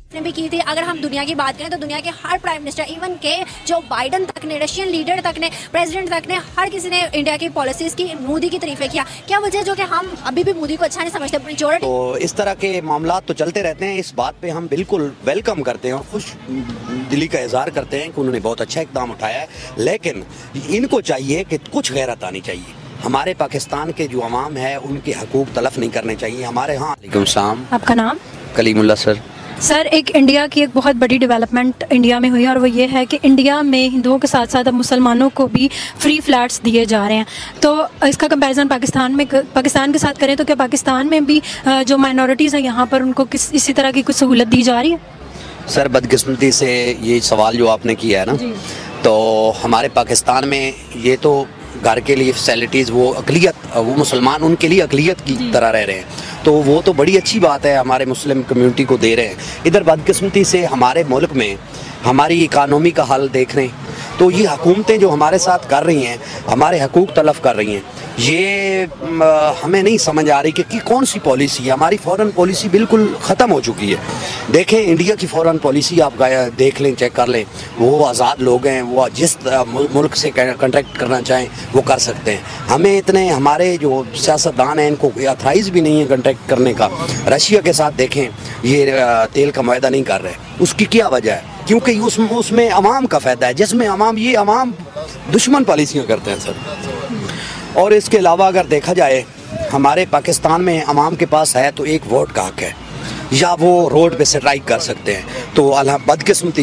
ने भी की थी। अगर हम दुनिया की बात करें तो दुनिया के हर प्राइम मिनिस्टर, इवन के जो बाइडन तक ने, रशियन लीडर तक ने, प्रेसिडेंट तक ने, हर किसी ने इंडिया की पॉलिसीज की, मोदी की तारीफें किया। क्या वजह जो कि हम अभी भी मोदी को अच्छा नहीं समझते? मेजॉरिटी तो इस तरह के मामला तो चलते रहते हैं। इस बात पे हम बिल्कुल वेलकम करते हैं और खुश दिली का इजहार करते हैं कि उन्होंने बहुत अच्छा इकदाम उठाया है, लेकिन इनको चाहिए कि कुछ गैरत आनी चाहिए। हमारे पाकिस्तान के जो अवाम है उनके हकूक तलफ नहीं करने चाहिए हमारे। हाँ, वालेकुम सलाम। आपका नाम? कलीमुल्लाह सर। सर, एक इंडिया की एक बहुत बड़ी डेवलपमेंट इंडिया में हुई है और वो ये है कि इंडिया में हिंदुओं के साथ साथ अब मुसलमानों को भी फ्री फ्लैट्स दिए जा रहे हैं। तो इसका कंपैरिजन पाकिस्तान के साथ करें तो क्या पाकिस्तान में भी जो माइनॉरिटीज़ हैं यहाँ पर उनको इसी तरह की कुछ सहूलत दी जा रही है? सर, बदकिस्मती से ये सवाल जो आपने किया है ना, तो हमारे पाकिस्तान में ये तो घर के लिए फैसिलिटीज़ वो अकलियत, वो मुसलमान उनके लिए अकलियत की तरह रह रहे हैं, तो वो तो बड़ी अच्छी बात है, हमारे मुस्लिम कम्युनिटी को दे रहे हैं। इधर बदकिस्मती से हमारे मुल्क में हमारी इकानमी का हाल देख रहे हैं, तो ये हुकूमतें जो हमारे साथ कर रही हैं, हमारे हकूक़ तलफ कर रही हैं, ये हमें नहीं समझ आ रही कि कौन सी पॉलिसी है। हमारी फ़ॉरेन पॉलिसी बिल्कुल ख़त्म हो चुकी है। देखें, इंडिया की फ़ॉरेन पॉलिसी आप देख लें, चेक कर लें, वो आज़ाद लोग हैं, वो जिस मुल्क से कॉन्ट्रैक्ट करना चाहें वो कर सकते हैं। हमें इतने हमारे जो सियासतदान हैं इनको अथराइज़ भी नहीं है कॉन्ट्रैक्ट करने का। रशिया के साथ देखें, ये तेल का मुआहदा नहीं कर रहे, उसकी क्या वजह है? क्योंकि उसमें अवाम का फ़ायदा है, जिसमें अवाम दुश्मन पॉलिसियाँ करते हैं सर। और इसके अलावा अगर देखा जाए, हमारे पाकिस्तान में अवाम के पास है तो एक वोट का हक है, या वो रोड पे स्ट्राइक कर सकते हैं। तो बदकिस्मती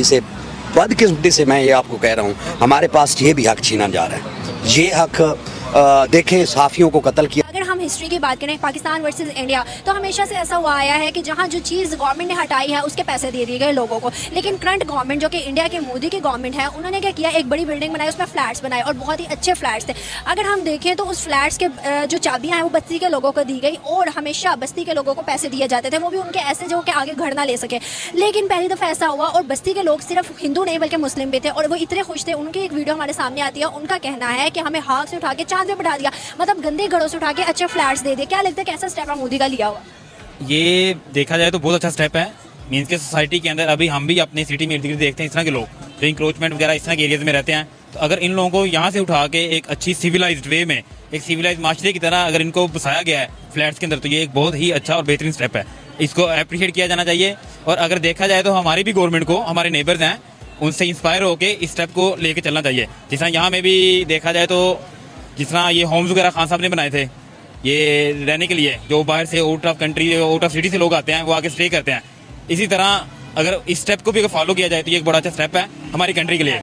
से मैं ये आपको कह रहा हूँ, हमारे पास ये भी हक छीना जा रहा है। ये हक देखें, सहाफ़ियों को कत्ल किया। अगर हम हिस्ट्री की बात करें पाकिस्तान वर्सेस इंडिया, तो हमेशा से ऐसा हुआ आया है कि जहाँ जो चीज़ गवर्नमेंट ने हटाई है उसके पैसे दे दिए गए लोगों को। लेकिन करंट गवर्नमेंट जो कि इंडिया की मोदी की गवर्नमेंट है, उन्होंने क्या किया, एक बड़ी बिल्डिंग बनाई, उसमें फ्लैट्स बनाए और बहुत ही अच्छे फ्लैट्स थे। अगर हम देखें तो उस फ्लैट्स के जो चाबियाँ हैं वो बस्ती के लोगों को दी गई और हमेशा बस्ती के लोगों को पैसे दिए जाते थे, वो भी उनके ऐसे जो कि आगे घर ना ले सके। लेकिन पहली दफ़ा ऐसा हुआ और बस्ती के लोग सिर्फ हिंदू नहीं बल्कि मुस्लिम भी थे और वो इतने खुश थे। उनकी एक वीडियो हमारे सामने आती है, उनका कहना है कि हमें हाथ से उठा के चांद पे बैठा दिया, मतलब गंदे घरों से उठा के अच्छे फ्लैट्स दे दिए। क्या लगता है कैसा स्टेप है मोदी का लिया हुआ? ये देखा जाए तो बहुत अच्छा स्टेप है। मीन्स के सोसाइटी के अंदर अभी हम भी अपनी सिटी में इर्द गिर्द देखते हैं इस तरह के लोग जो इंक्रोचमेंट वगैरह इस तरह के एरियाज में रहते हैं। तो अगर इन लोगों को यहाँ से उठा के एक अच्छी सिविलाइज्ड वे में, एक सिविलाइज्ड माशरे की तरह अगर इनको बसाया गया है फ्लैट्स के अंदर, तो ये एक बहुत ही अच्छा और बेहतरीन स्टेप है। इसको अप्रिशिएट किया जाना चाहिए। और अगर देखा जाए तो हमारी भी गवर्नमेंट को, हमारे नेबर्स हैं, उनसे इंस्पायर होकर इस स्टेप को लेके चलना चाहिए। जिस तरह यहाँ में भी देखा जाए तो जिस तरह ये होम्स वगैरह खान साहब ने बनाए थे ये रहने के लिए, जो बाहर से out of country, out of city से लोग आते हैं, वो आके स्टे करते हैं। इसी तरह अगर इस स्टेप को भी अगर फॉलो किया जाए तो ये एक बड़ा अच्छा स्टेप है हमारी कंट्री के लिए।